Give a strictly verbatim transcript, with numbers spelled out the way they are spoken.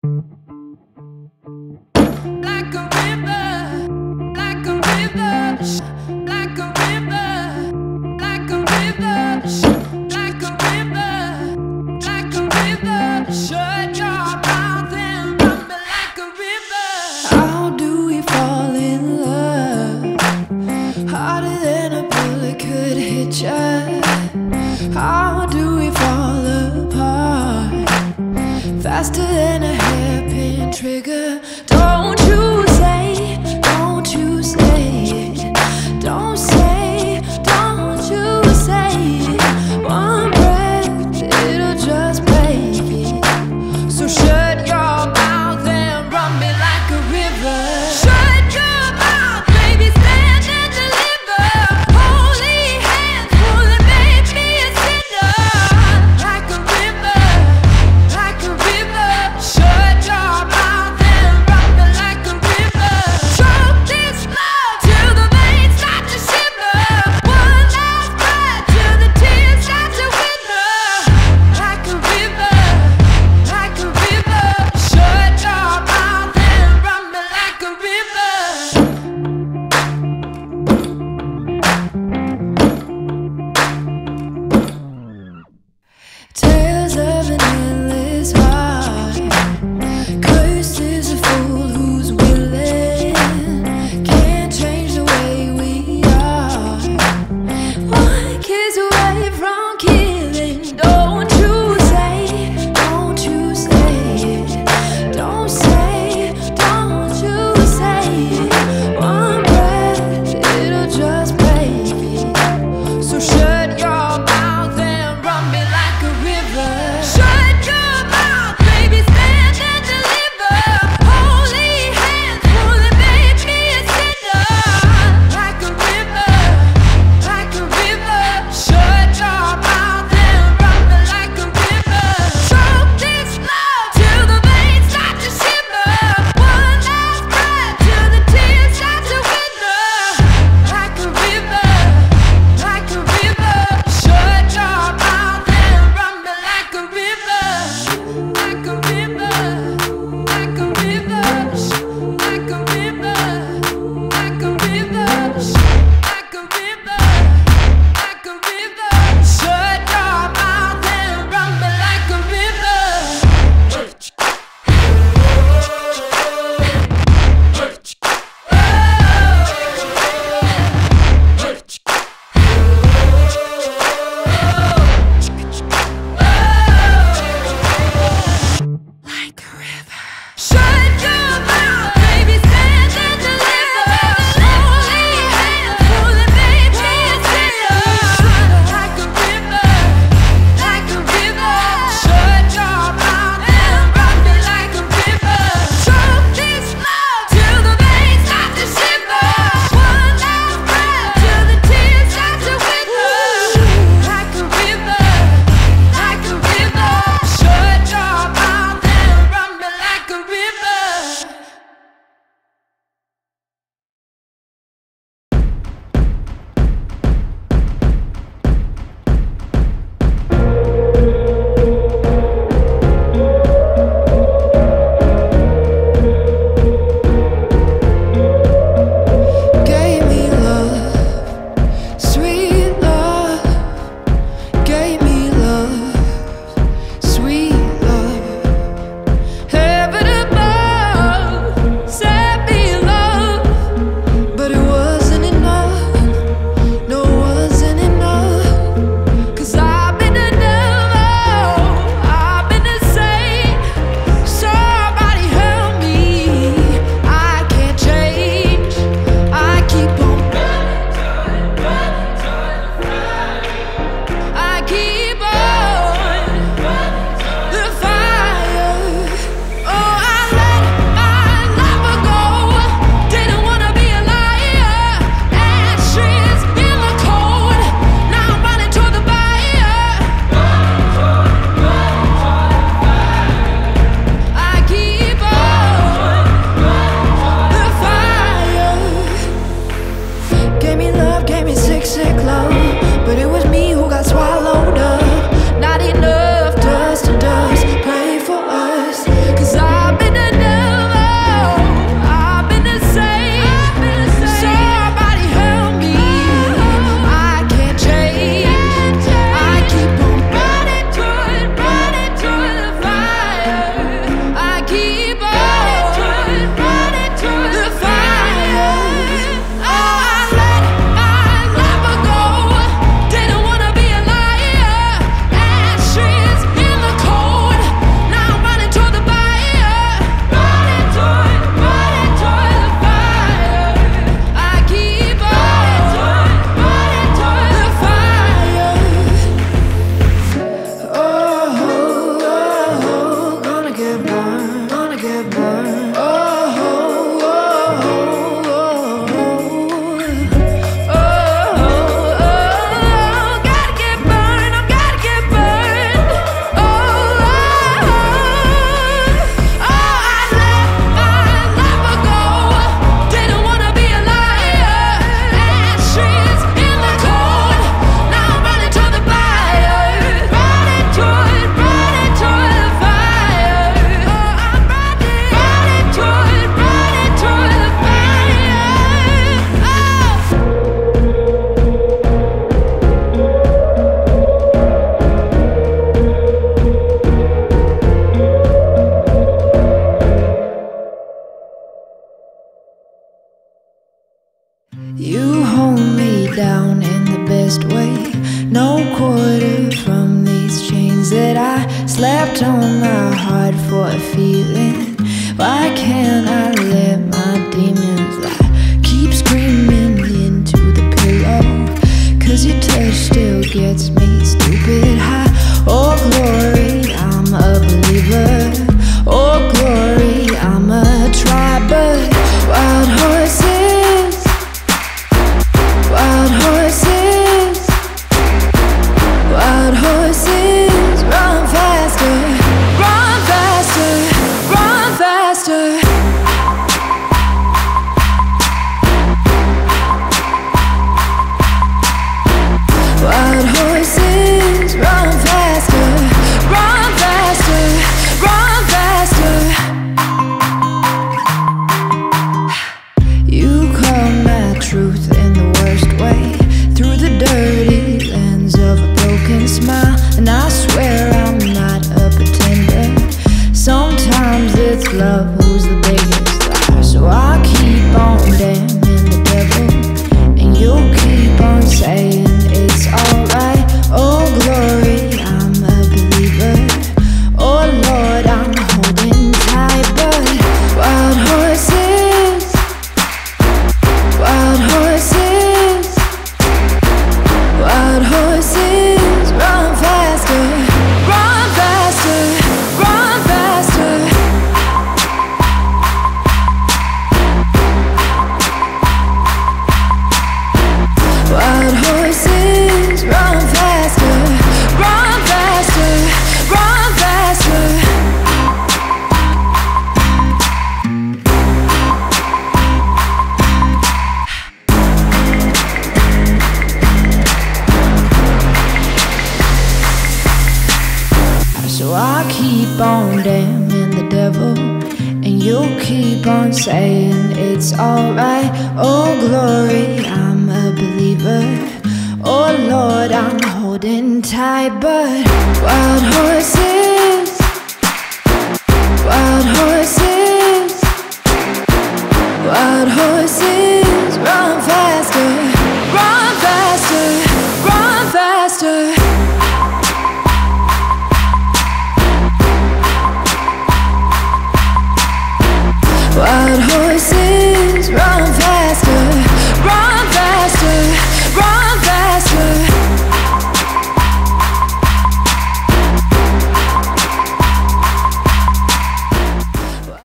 Like a river, like a river, like a river, like a river, like a river, like a river. Shut your mouth and run me like a river. How do we fall in love? Harder than a bullet could hit ya. How do we fall apart? Faster than a hairpin trigger. Don't you say, don't you say it. Don't say, don't you say it. One breath, it'll just break it. So shut your mouth and run me like a river. Shut your mouth, baby, stand and deliver. Holy hands, pull and make me a sinner. Like a river, like a river. Shut your mouth and run love? Who's the biggest liar? So I keep on damning the devil, and you keep on saying it's alright. Oh glory, I'm a believer. Oh Lord, I'm holding tight, but wild horses, wild horses, wild horses, run faster, run faster, run faster. Wild horses, run faster, run faster, run faster. So I keep on damning the devil, and you keep on saying it's alright. Oh glory, I'm a believer. Oh Lord, I'm holding tight, but wild horses, wild horses, wild horses, run faster, run faster, run faster. Wild horses.